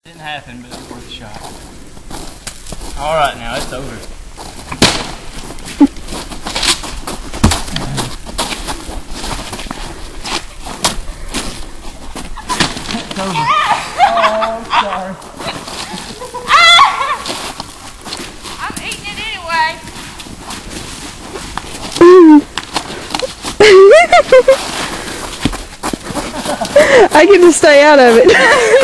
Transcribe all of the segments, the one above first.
Didn't happen, but it was worth a shot. Alright, now it's over. It's over. Oh, sorry. I'm eating it anyway. I get to stay out of it.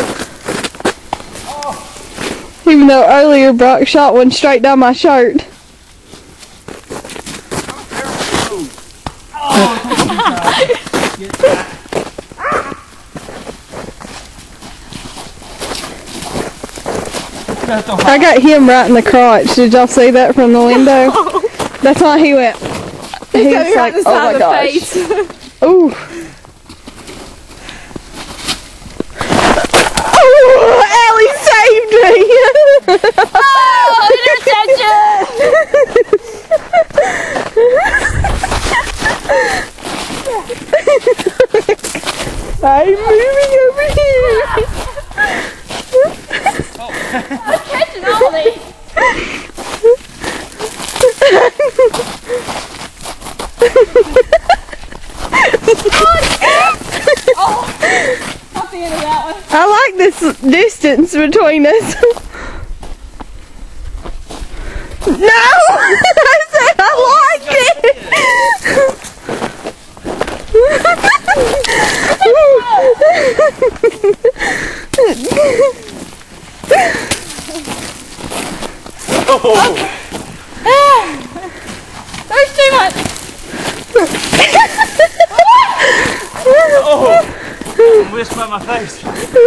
Even though earlier Brock shot one straight down my shirt. I got him right in the crotch. Did y'all see that from the window? That's why he went. He was like, oh my gosh. Ooh. Oh, Allie saved me. Oh, interception! I'm moving over here. I'm catching all these. Oh, off the end of that one. I like this distance between us. No! I said I like it! There's too much. Oh! I whisked by my face.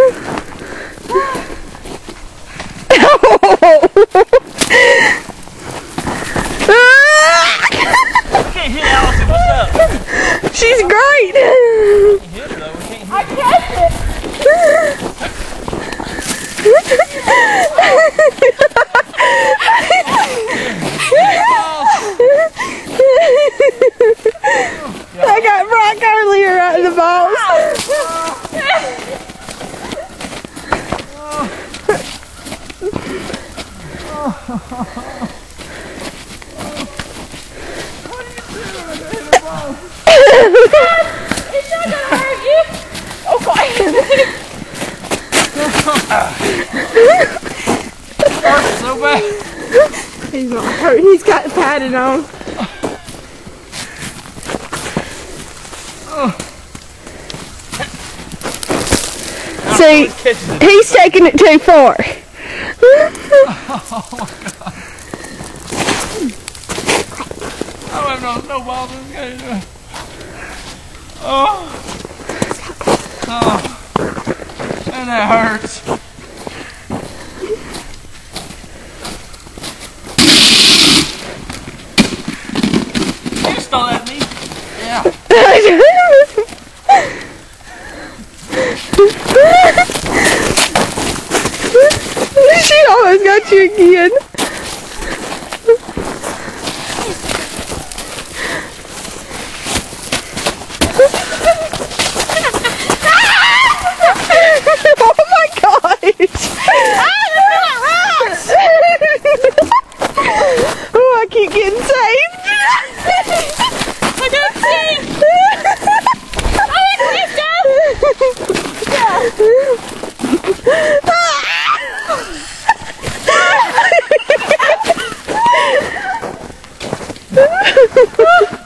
Can't hit Allison, what's up? She's great! We can't hit her though, we can't hit her. I catch it. I got Brock earlier right in the balls. It's not gonna hurt you. Oh, fine. Hurts so bad. He's not hurt. He's got padding on. See, he's taking it too far. Oh my god. I don't have no snowballs in this game. Oh. Oh. And that hurts. You stole that at me? Yeah. She almost got you again. Oh my gosh! Oh, I keep getting saved. I don't see. Oh, it's down.